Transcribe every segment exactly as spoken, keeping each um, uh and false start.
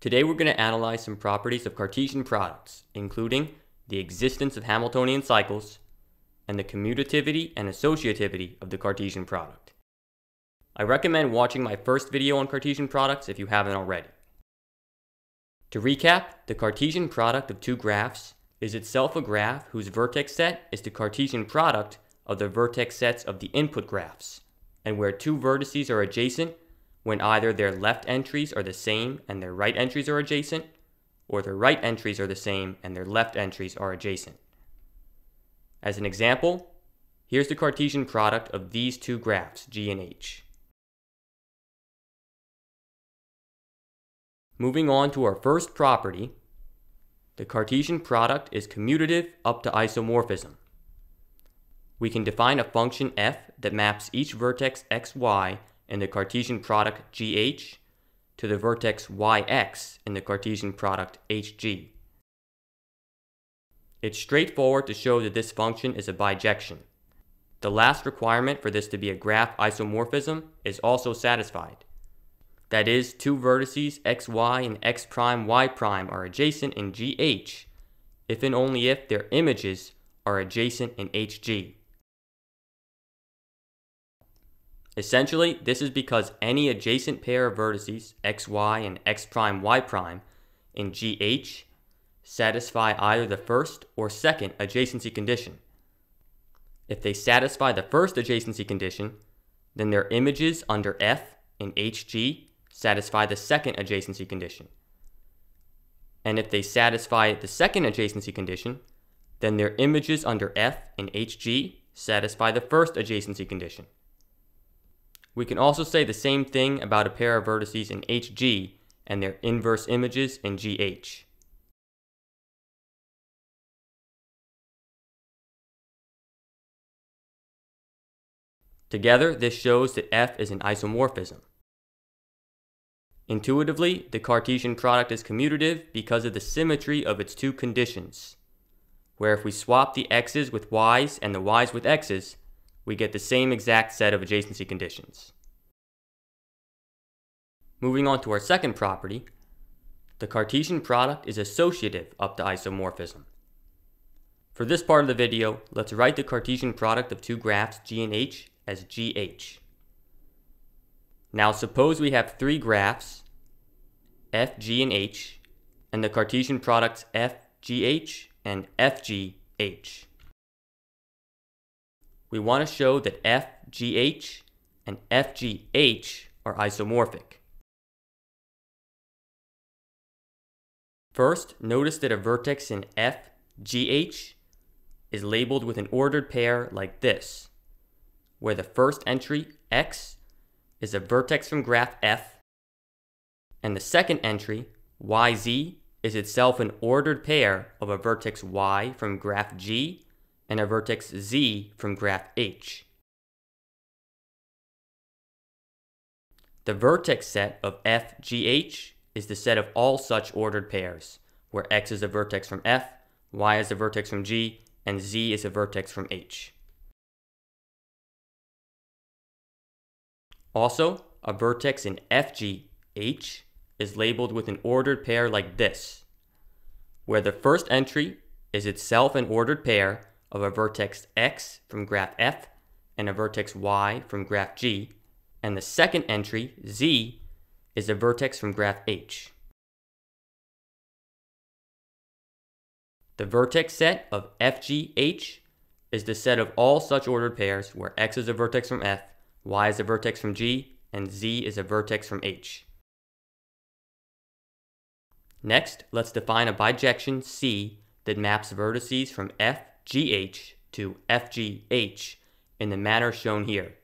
Today we're going to analyze some properties of Cartesian products, including the existence of Hamiltonian cycles and the commutativity and associativity of the Cartesian product. I recommend watching my first video on Cartesian products if you haven't already. To recap, the Cartesian product of two graphs is itself a graph whose vertex set is the Cartesian product of the vertex sets of the input graphs, and where two vertices are adjacent when either their left entries are the same and their right entries are adjacent, or their right entries are the same and their left entries are adjacent. As an example, here's the Cartesian product of these two graphs, G and H. Moving on to our first property, the Cartesian product is commutative up to isomorphism. We can define a function f that maps each vertex xy in the Cartesian product G H to the vertex Y X in the Cartesian product H G. It's straightforward to show that this function is a bijection. The last requirement for this to be a graph isomorphism is also satisfied. That is, two vertices xy and x prime y prime are adjacent in G H if and only if their images are adjacent in H G. Essentially, this is because any adjacent pair of vertices xy and x prime y prime in G H satisfy either the first or second adjacency condition. If they satisfy the first adjacency condition, then their images under F in H G satisfy the second adjacency condition. And if they satisfy the second adjacency condition, then their images under F in H G satisfy the first adjacency condition. We can also say the same thing about a pair of vertices in H G and their inverse images in G H. Together, this shows that F is an isomorphism. Intuitively, the Cartesian product is commutative because of the symmetry of its two conditions, where if we swap the x's with y's and the y's with x's, we get the same exact set of adjacency conditions. Moving on to our second property, the Cartesian product is associative up to isomorphism. For this part of the video, let's write the Cartesian product of two graphs G and H as G H. Now suppose we have three graphs, F, G, and H, and the Cartesian products F, G, H, and F, G, H. We want to show that F, G, H, and F, G, H are isomorphic. First, notice that a vertex in F, G, H is labeled with an ordered pair like this, where the first entry, X, is a vertex from graph F, and the second entry, Y Z, is itself an ordered pair of a vertex Y from graph G and a vertex Z from graph H. The vertex set of F, G, H is the set of all such ordered pairs, where X is a vertex from F, Y is a vertex from G, and Z is a vertex from H. Also, a vertex in F G H is labeled with an ordered pair like this, where the first entry is itself an ordered pair of a vertex X from graph F and a vertex Y from graph G, and the second entry, Z, is a vertex from graph H. The vertex set of F G H is the set of all such ordered pairs where X is a vertex from F, Y is a vertex from G, and Z is a vertex from H. Next, let's define a bijection C that maps vertices from F, G, H to F, G, H in the manner shown here.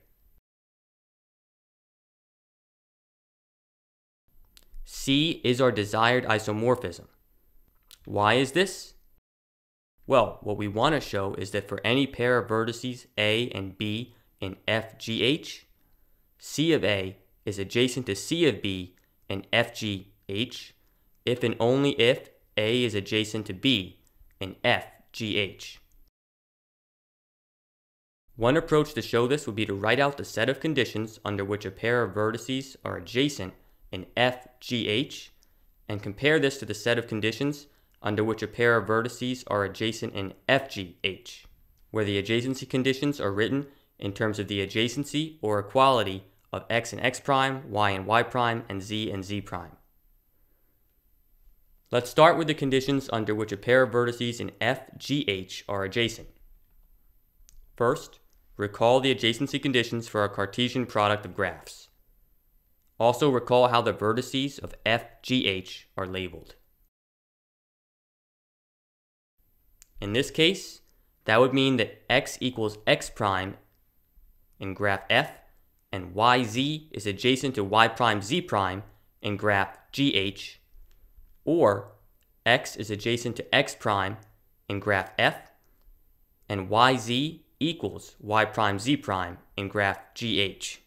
C is our desired isomorphism. Why is this? Well, what we want to show is that for any pair of vertices A and B in F, G, H, C of A is adjacent to C of B in F, G, H, if and only if A is adjacent to B in F, G, H. One approach to show this would be to write out the set of conditions under which a pair of vertices are adjacent in F G H and compare this to the set of conditions under which a pair of vertices are adjacent in F G H, where the adjacency conditions are written in terms of the adjacency or equality of x and x prime, y and y prime, and z and z prime. Let's start with the conditions under which a pair of vertices in F G H are adjacent. First, recall the adjacency conditions for a Cartesian product of graphs. Also recall how the vertices of F G H are labeled. In this case, that would mean that x equals x prime in graph F and yz is adjacent to y prime z prime in graph G H, or x is adjacent to x prime in graph F and yz equals y prime z prime in graph G H.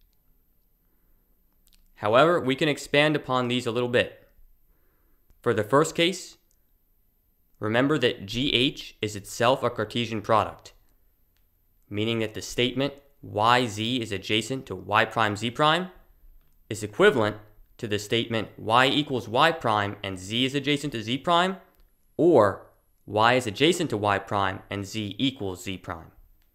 However, we can expand upon these a little bit. For the first case, remember that G H is itself a Cartesian product, meaning that the statement yz is adjacent to y prime z prime is equivalent to the statement y equals y prime and z is adjacent to z prime, or y is adjacent to y prime and z equals z prime.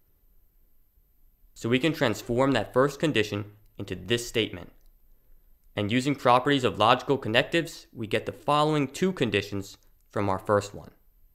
So we can transform that first condition into this statement. And using properties of logical connectives, we get the following two conditions from our first one.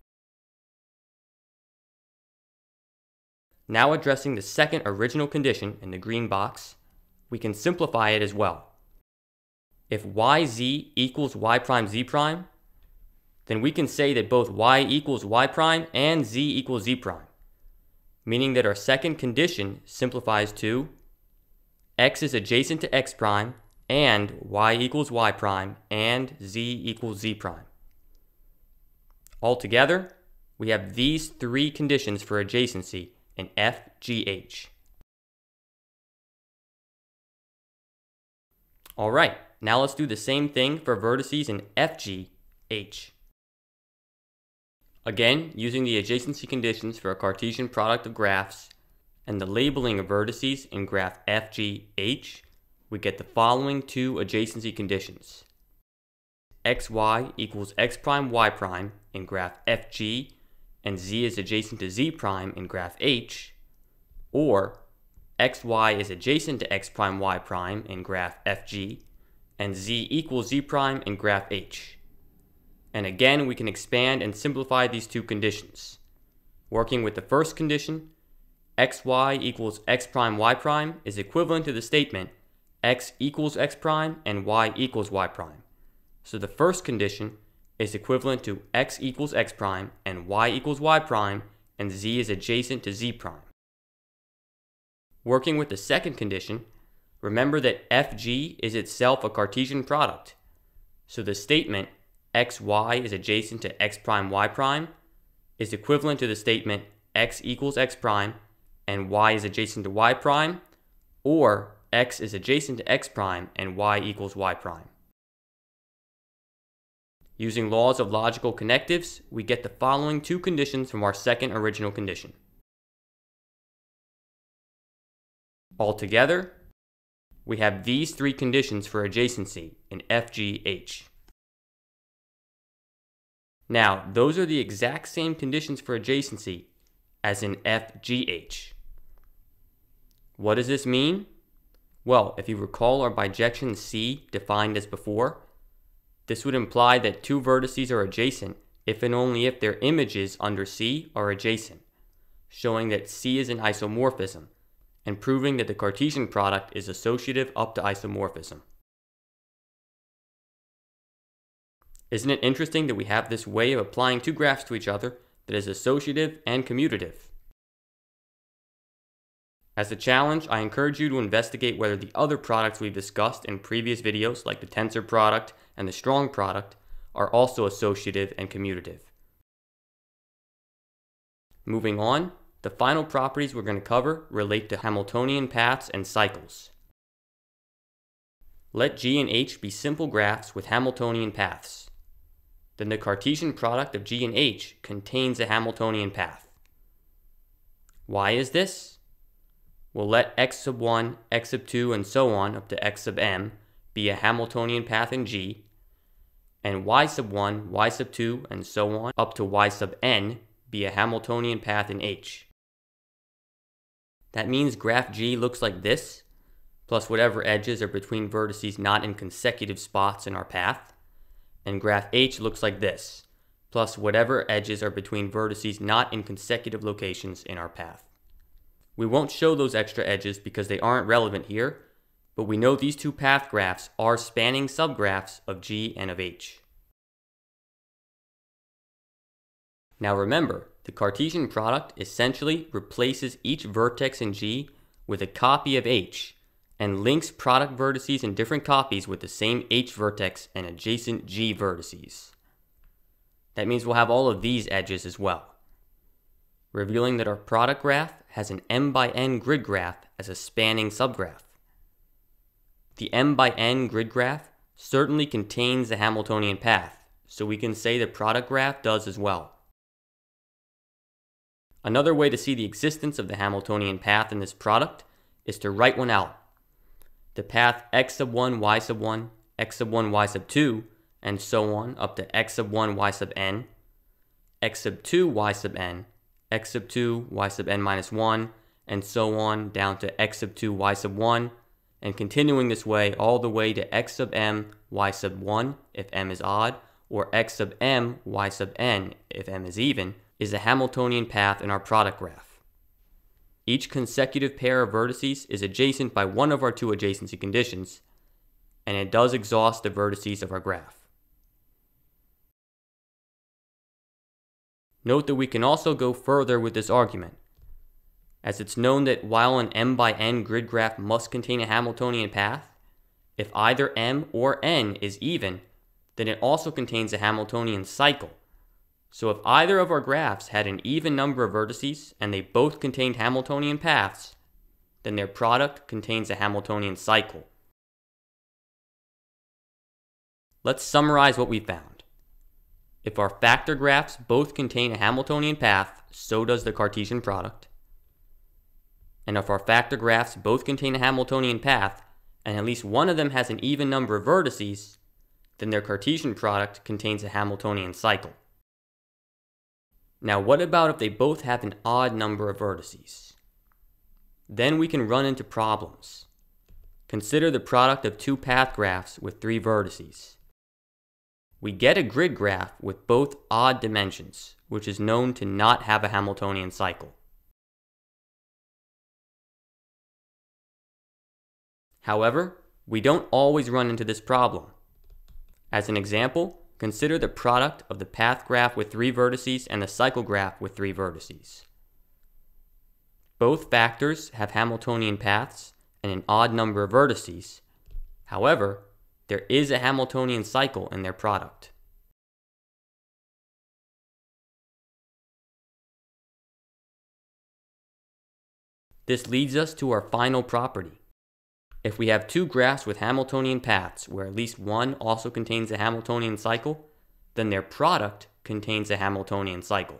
Now addressing the second original condition in the green box, we can simplify it as well. If yz equals y prime z prime, then we can say that both y equals y prime and z equals z prime, meaning that our second condition simplifies to x is adjacent to x prime and y equals y prime and z equals z prime. Altogether, we have these three conditions for adjacency in F G H. Alright, now let's do the same thing for vertices in F G H. Again, using the adjacency conditions for a Cartesian product of graphs and the labeling of vertices in graph F G H, we get the following two adjacency conditions. Xy equals x prime y prime in graph F G and z is adjacent to z prime in graph H, or xy is adjacent to x prime y prime in graph F G and z equals z prime in graph H. And again, we can expand and simplify these two conditions. Working with the first condition, xy equals x prime y prime is equivalent to the statement x equals x prime and y equals y prime. So the first condition is equivalent to x equals x prime and y equals y prime and z is adjacent to z prime. Working with the second condition, remember that F G is itself a Cartesian product. So the statement xy is adjacent to x prime y prime is equivalent to the statement x equals x prime and y is adjacent to y prime, or x is adjacent to x prime and y equals y prime. Using laws of logical connectives, we get the following two conditions from our second original condition. Altogether, we have these three conditions for adjacency in F G H. Now, those are the exact same conditions for adjacency as in F G H. What does this mean? Well, if you recall our bijection C defined as before, this would imply that two vertices are adjacent if and only if their images under C are adjacent, showing that C is an isomorphism, and proving that the Cartesian product is associative up to isomorphism. Isn't it interesting that we have this way of applying two graphs to each other that is associative and commutative? As a challenge, I encourage you to investigate whether the other products we've discussed in previous videos, like the tensor product and the strong product, are also associative and commutative. Moving on, the final properties we're going to cover relate to Hamiltonian paths and cycles. Let G and H be simple graphs with Hamiltonian paths. Then the Cartesian product of G and H contains a Hamiltonian path. Why is this? We'll let x sub one, x sub two, and so on up to x sub m be a Hamiltonian path in G, and y sub one, y sub two, and so on up to y sub n be a Hamiltonian path in H. That means graph G looks like this, plus whatever edges are between vertices not in consecutive spots in our path, and graph H looks like this, plus whatever edges are between vertices not in consecutive locations in our path. We won't show those extra edges because they aren't relevant here, but we know these two path graphs are spanning subgraphs of G and of H. Now remember, the Cartesian product essentially replaces each vertex in G with a copy of H and links product vertices in different copies with the same H vertex and adjacent G vertices. That means we'll have all of these edges as well, revealing that our product graph has an m by n grid graph as a spanning subgraph. The m by n grid graph certainly contains the Hamiltonian path, so we can say the product graph does as well. Another way to see the existence of the Hamiltonian path in this product is to write one out. The path x sub one, y sub one, x sub one, y sub two, and so on up to x sub one, y sub n, x sub two, y sub n, x sub two, y sub n minus one, and so on down to x sub two, y sub one, and continuing this way all the way to x sub m, y sub one if m is odd, or x sub m, y sub n if m is even, is a Hamiltonian path in our product graph. Each consecutive pair of vertices is adjacent by one of our two adjacency conditions, and it does exhaust the vertices of our graph. Note that we can also go further with this argument, as it's known that while an m by n grid graph must contain a Hamiltonian path, if either m or n is even, then it also contains a Hamiltonian cycle. So if either of our graphs had an even number of vertices and they both contained Hamiltonian paths, then their product contains a Hamiltonian cycle. Let's summarize what we found. If our factor graphs both contain a Hamiltonian path, so does the Cartesian product. And if our factor graphs both contain a Hamiltonian path, and at least one of them has an even number of vertices, then their Cartesian product contains a Hamiltonian cycle. Now what about if they both have an odd number of vertices? Then we can run into problems. Consider the product of two path graphs with three vertices. We get a grid graph with both odd dimensions, which is known to not have a Hamiltonian cycle. However, we don't always run into this problem. As an example, consider the product of the path graph with three vertices and the cycle graph with three vertices. Both factors have Hamiltonian paths and an odd number of vertices. However, there is a Hamiltonian cycle in their product. This leads us to our final property. If we have two graphs with Hamiltonian paths where at least one also contains a Hamiltonian cycle, then their product contains a Hamiltonian cycle.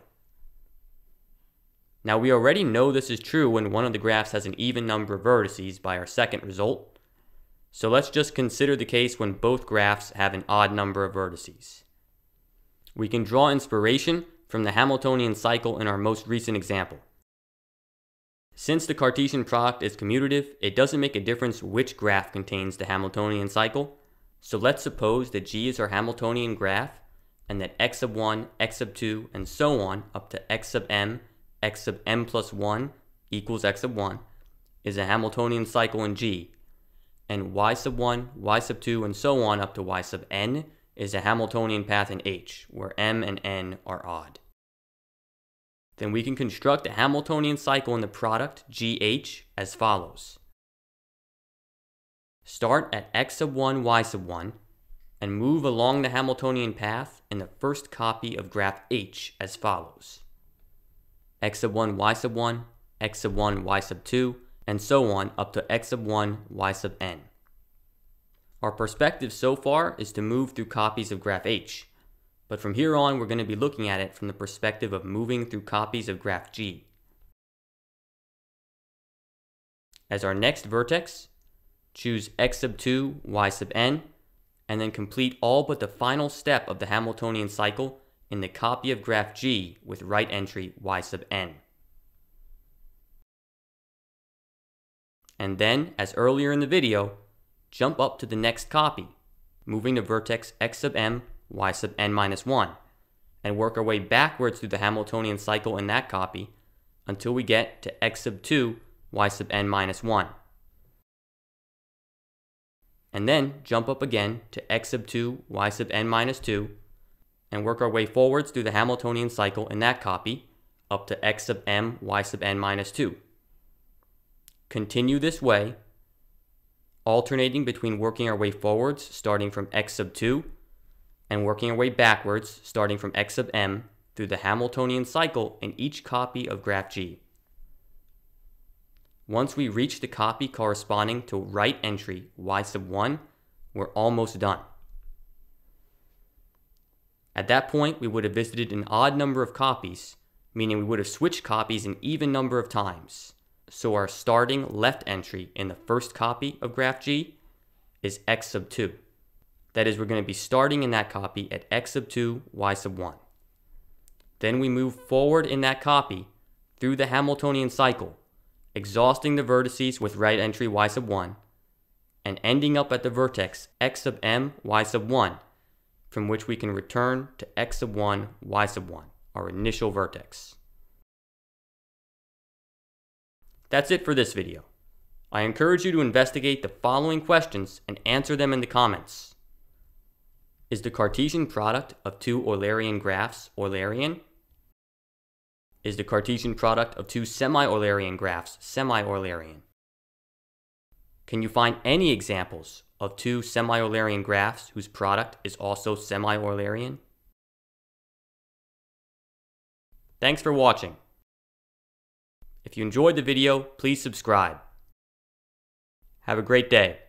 Now we already know this is true when one of the graphs has an even number of vertices by our second result. So let's just consider the case when both graphs have an odd number of vertices. We can draw inspiration from the Hamiltonian cycle in our most recent example. Since the Cartesian product is commutative, it doesn't make a difference which graph contains the Hamiltonian cycle. So let's suppose that G is our Hamiltonian graph, and that x sub one, x sub two, and so on up to x sub m, x sub m plus one equals x sub one is a Hamiltonian cycle in G, and y sub one, y sub two, and so on up to y sub n is a Hamiltonian path in H, where m and n are odd. Then we can construct a Hamiltonian cycle in the product G H as follows. Start at x sub one, y sub one, and move along the Hamiltonian path in the first copy of graph H as follows. X sub one, y sub one, x sub one, y sub two, and so on up to x sub one, y sub n. Our perspective so far is to move through copies of graph H. But from here on, we're going to be looking at it from the perspective of moving through copies of graph G. As our next vertex, choose x sub two, y sub n, and then complete all but the final step of the Hamiltonian cycle in the copy of graph G with right entry y sub n. And then, as earlier in the video, jump up to the next copy, moving the vertex x sub m, y sub n minus one, and work our way backwards through the Hamiltonian cycle in that copy until we get to x sub two, y sub n minus one. And then jump up again to x sub two, y sub n minus two, and work our way forwards through the Hamiltonian cycle in that copy up to x sub m, y sub n minus two. Continue this way, alternating between working our way forwards starting from x sub two and working our way backwards starting from x sub m through the Hamiltonian cycle in each copy of graph G. Once we reach the copy corresponding to right entry y sub one, we're almost done. At that point, we would have visited an odd number of copies, meaning we would have switched copies an even number of times. So our starting left entry in the first copy of graph G is x sub two. That is, we're going to be starting in that copy at x sub two, y sub one. Then we move forward in that copy through the Hamiltonian cycle, exhausting the vertices with right entry y sub one, and ending up at the vertex x sub m, y sub one, from which we can return to x sub one, y sub one, our initial vertex. That's it for this video. I encourage you to investigate the following questions and answer them in the comments. Is the Cartesian product of two Eulerian graphs Eulerian? Is the Cartesian product of two semi-Eulerian graphs semi-Eulerian? Can you find any examples of two semi-Eulerian graphs whose product is also semi-Eulerian? Thanks for watching. If you enjoyed the video, please subscribe. Have a great day.